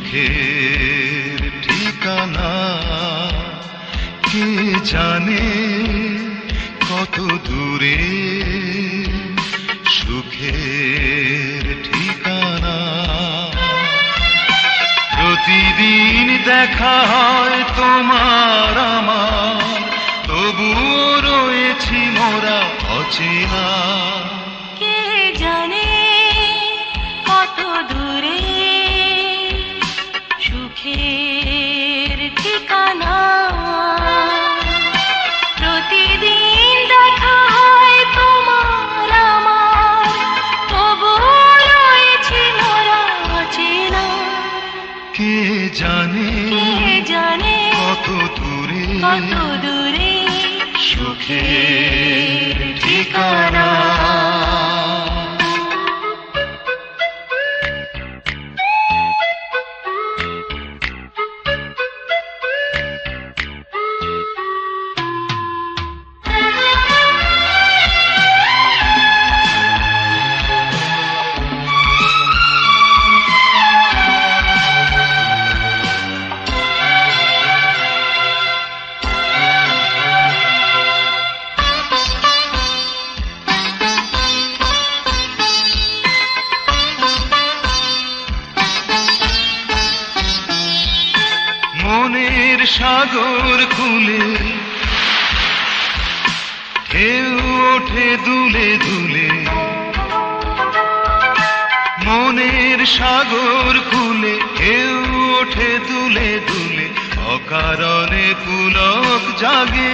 সুখের ঠিকানা কে জানে কত দূরে সুখের ঠিকানা। প্রতিদিন দেখা হয় তোমার আমার, তবুও রয়েছি মোরা অচেনা। কে জানে কত দূরে সুখের ঠিকানা। প্রতিদিন দেখা হয় তোমার আমার, তবুও রয়েছি মোরা অচেনা। কে জানে কত দূরে সুখের ঠিকানা। মনের সাগর খুলে ঢেউ ওঠে দুলে দুলে। মনের সাগর খুলে ঢেউ ওঠে দুলে দুলে। অকারণে পুলক জাগে,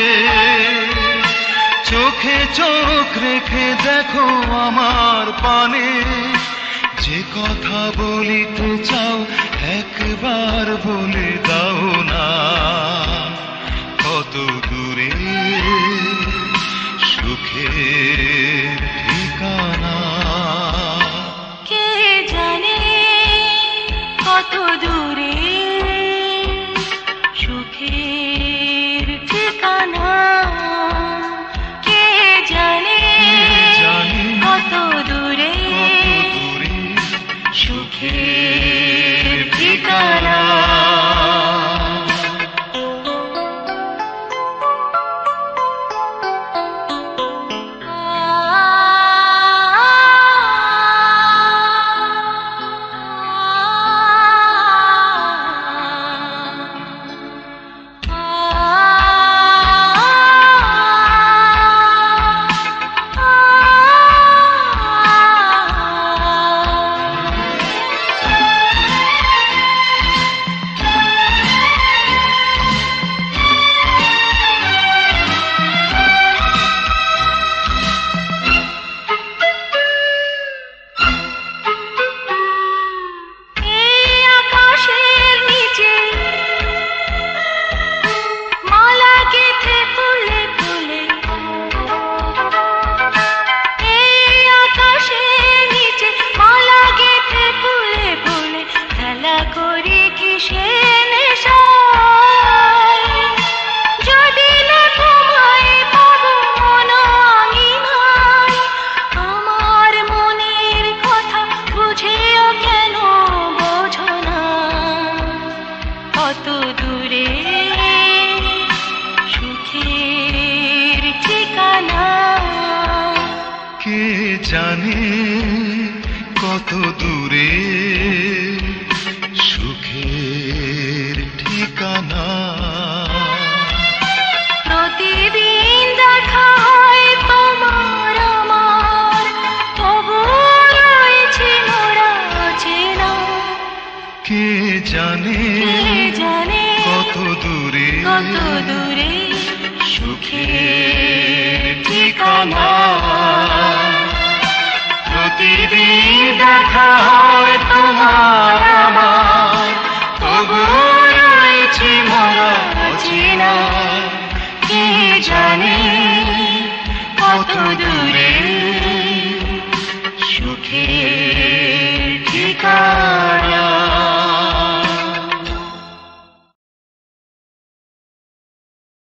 চোখে চোখ রেখে দেখো আমার পানে। যে কথা বলিতে চাও একবার বলে দাও না, কত দূরে সুখের ঠিকানা। কে জানে কত দূরে সুখের ঠিকানা। কে জানে কত দূরে সুখের ঠিকানা। জানে কত দূরে সুখের ঠিকানা। প্রতিদিন দেখা হয় তোমার আমার, তবু রয়েছে মোরা অচেনা। কে জানে কত দূরে সুখের ঠিকানা। প্রতিদিন দেখা হয় তোমার আমার, তবু রয়েছে মোরা অচেনা। কে জানে কত দূরে সুখের ঠিকানা।